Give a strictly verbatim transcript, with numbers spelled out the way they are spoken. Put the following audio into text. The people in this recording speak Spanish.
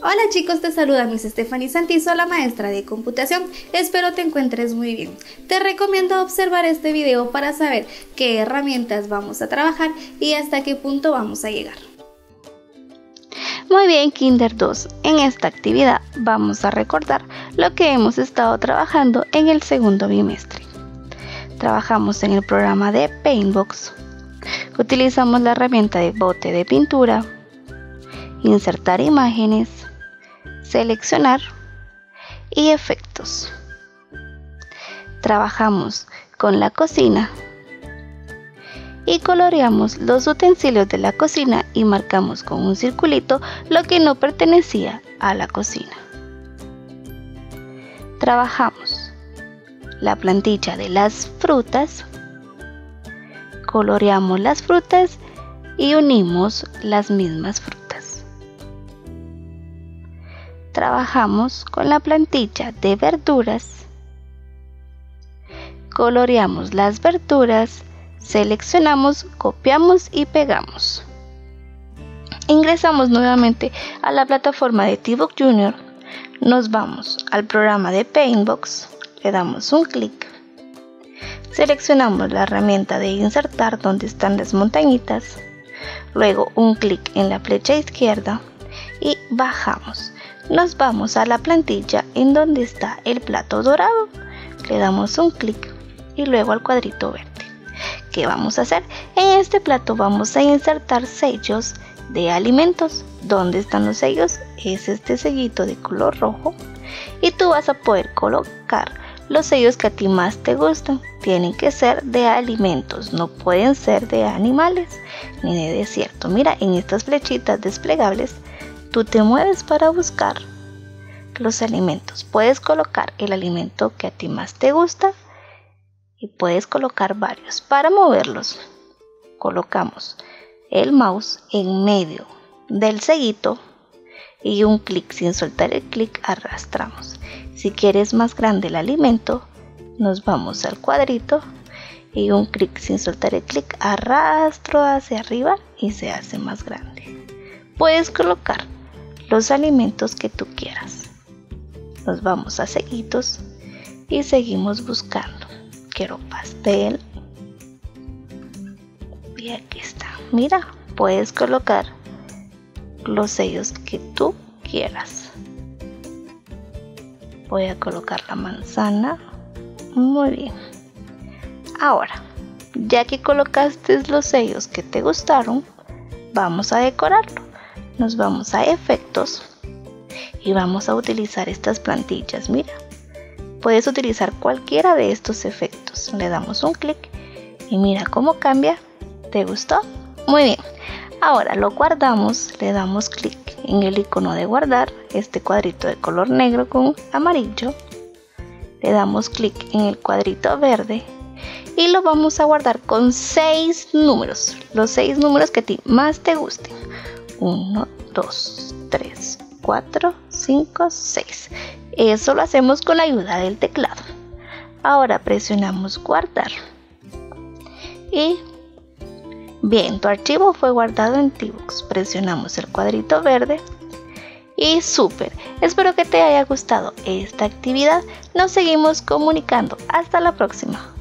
Hola chicos, te saluda Miss Stephanie Santizo, la maestra de computación. Espero te encuentres muy bien. Te recomiendo observar este video para saber qué herramientas vamos a trabajar y hasta qué punto vamos a llegar. Muy bien, Kinder dos, en esta actividad vamos a recordar lo que hemos estado trabajando en el segundo bimestre. Trabajamos en el programa de Paintbox. Utilizamos la herramienta de bote de pintura, insertar imágenes, seleccionar y efectos. Trabajamos con la cocina y coloreamos los utensilios de la cocina y marcamos con un circulito lo que no pertenecía a la cocina. Trabajamos la plantilla de las frutas, coloreamos las frutas y unimos las mismas frutas. Trabajamos con la plantilla de verduras, coloreamos las verduras, seleccionamos, copiamos y pegamos. Ingresamos nuevamente a la plataforma de T-Book Junior, nos vamos al programa de Paintbox, le damos un clic, seleccionamos la herramienta de insertar donde están las montañitas, luego un clic en la flecha izquierda y bajamos. Nos vamos a la plantilla en donde está el plato dorado, le damos un clic y luego al cuadrito verde. ¿Qué vamos a hacer? En este plato vamos a insertar sellos de alimentos. ¿Dónde están los sellos? Es este sellito de color rojo y tú vas a poder colocar los sellos que a ti más te gustan. Tienen que ser de alimentos, no pueden ser de animales ni de desierto. Mira, en estas flechitas desplegables tú te mueves para buscar los alimentos. Puedes colocar el alimento que a ti más te gusta y puedes colocar varios. Para moverlos, colocamos el mouse en medio del sellito y un clic. Sin soltar el clic, arrastramos. Si quieres más grande el alimento, nos vamos al cuadrito y un clic. Sin soltar el clic, arrastro hacia arriba y se hace más grande. Puedes colocar los alimentos que tú quieras. Nos vamos a sellitos y seguimos buscando. Quiero pastel y aquí está. Mira, puedes colocar los sellos que tú quieras. Voy a colocar la manzana. Muy bien. Ahora, ya que colocaste los sellos que te gustaron, vamos a decorarlo. Nos vamos a efectos y vamos a utilizar estas plantillas. Mira, puedes utilizar cualquiera de estos efectos. Le damos un clic y mira cómo cambia. ¿Te gustó? Muy bien. Ahora lo guardamos, le damos clic en el icono de guardar, este cuadrito de color negro con amarillo. Le damos clic en el cuadrito verde y lo vamos a guardar con seis números. Los seis números que a ti más te gusten. uno, dos, tres, cuatro, cinco, seis. Eso lo hacemos con la ayuda del teclado. Ahora presionamos guardar. Y bien, tu archivo fue guardado en T-Box. Presionamos el cuadrito verde. Y súper. Espero que te haya gustado esta actividad. Nos seguimos comunicando. Hasta la próxima.